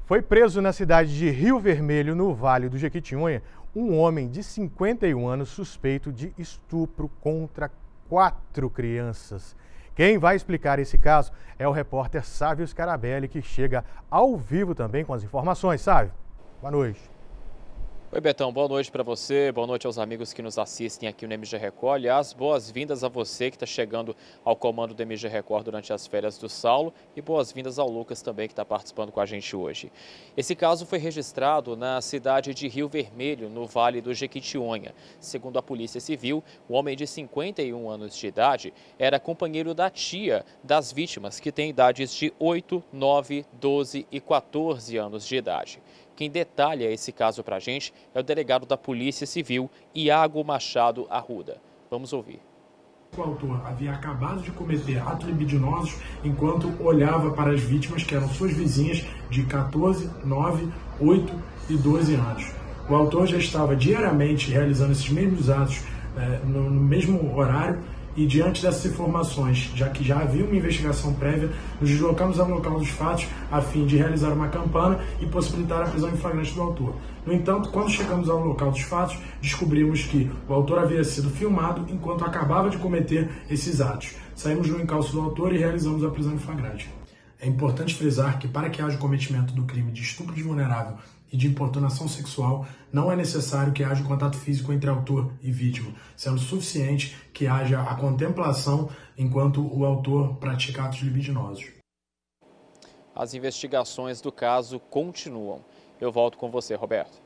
Foi preso na cidade de Rio Vermelho, no Vale do Jequitinhonha, um homem de 51 anos suspeito de estupro contra 4 crianças. Quem vai explicar esse caso é o repórter Sávio Scarabelli, que chega ao vivo também com as informações. Sávio, boa noite. Oi, Betão, boa noite para você, boa noite aos amigos que nos assistem aqui no MG Record. Aliás, boas-vindas a você que está chegando ao comando do MG Record durante as férias do Saulo e boas-vindas ao Lucas também, que está participando com a gente hoje. Esse caso foi registrado na cidade de Rio Vermelho, no Vale do Jequitinhonha. Segundo a Polícia Civil, o homem de 51 anos de idade era companheiro da tia das vítimas, que tem idades de 8, 9, 12 e 14 anos de idade. Quem detalha esse caso para a gente é o delegado da Polícia Civil, Iago Machado Arruda. Vamos ouvir. O autor havia acabado de cometer atos libidinosos enquanto olhava para as vítimas, que eram suas vizinhas de 14, 9, 8 e 12 anos. O autor já estava diariamente realizando esses mesmos atos no mesmo horário. E diante dessas informações, já que já havia uma investigação prévia, nos deslocamos ao local dos fatos a fim de realizar uma campana e possibilitar a prisão em flagrante do autor. No entanto, quando chegamos ao local dos fatos, descobrimos que o autor havia sido filmado enquanto acabava de cometer esses atos. Saímos do encalço do autor e realizamos a prisão em flagrante. É importante frisar que, para que haja o cometimento do crime de estupro de vulnerável e de importunação sexual, não é necessário que haja um contato físico entre autor e vítima, sendo suficiente que haja a contemplação enquanto o autor pratica atos libidinosos. As investigações do caso continuam. Eu volto com você, Roberto.